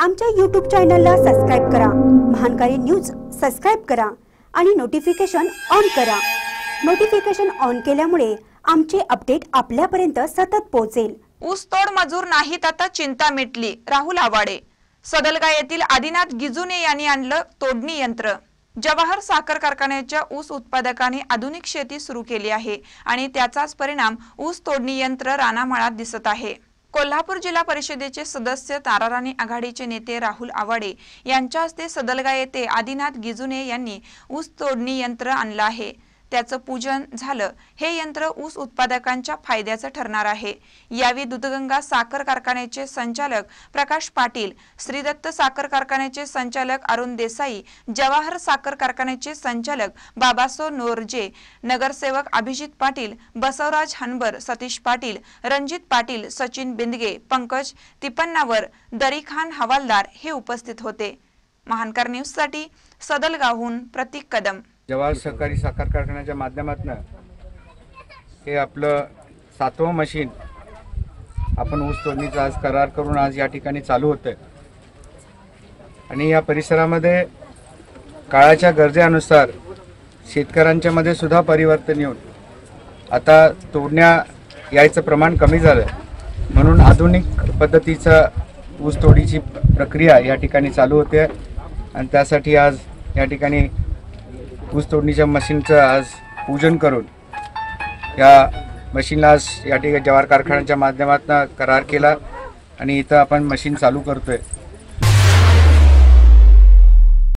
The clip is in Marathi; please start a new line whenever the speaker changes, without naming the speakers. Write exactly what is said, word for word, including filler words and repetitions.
आमच्या यूट्यूब चॅनलला सबस्क्राइब करा, महानकारी न्यूज सबस्क्राइब करा आणि नोटिफिकेशन ऑन करा। नोटिफिकेशन ऑन केल्यामुळे आमचे अपडेट आपल्यापर्यंत सतत पोहोचेल।
ऊसतोड मजूर नाहीत आता चिंता मिटली, राहुल आवाडे। सदलगा येथील आदिनाथ गिजुने यांनी आणलं तोडणी यंत्र। जवाहर साखर कारखान्याच्या ऊस उत्पादकांनी आधुनिक शेती सुरू केली आहे आणि त्याचाच परिणाम ऊस तोडणी यंत्र रानामाळात दिसत आहे। कोल्हापूर जिल्हा परिषदेचे सदस्य ताराराणी आघाडीचे नेते राहुल आवाडे यांच्या हस्ते सदलगा येथे आदिनाथ गिजुने यांनी ऊस तोडणी यंत्र आणलं आहे। त्याचं पूजन झालं। हे यंत्र ऊस उत्पादकांच्या फायद्याचं ठरणार आहे। यावेळी दूधगंगा साखर कारखान्याचे संचालक प्रकाश पाटील, श्रीदत्त साखर कारखान्याचे संचालक अरुण देसाई, जवाहर साखर कारखान्याचे संचालक बाबासो नोरजे, नगरसेवक अभिजित पाटील, बसवराज हनबर, सतीश पाटील, रणजित पाटील, सचिन बिंदगे, पंकज तिपन्नावर, दरीखान हवालदार हे उपस्थित होते। महानकर न्यूज साठी सदलगावहून प्रतीक कदम।
जवाहर सहकारी साखर कारखान्याच्या माध्यमातून हे आपलं सातवं मशीन आपण ऊस तोडणीचा आज करार करून आज या ठिकाणी चालू होतंय आणि या परिसरामध्ये काळाच्या गरजेनुसार शेतकऱ्यांच्या मध्ये सुद्धा परिवर्तन येऊन आता तोडण्या यायचं प्रमाण कमी झालं, म्हणून आधुनिक पद्धतीचा ऊस तोडीची प्रक्रिया या ठिकाणी चालू होते आणि त्यासाठी आज या ठिकाणी ऊस तोडणीच्या मशीनचं आज पूजन करून या मशीनला आज या ठिकाणी जवाहर कारखान्याच्या माध्यमातून करार केला आणि इथं आपण मशीन चालू करतोय।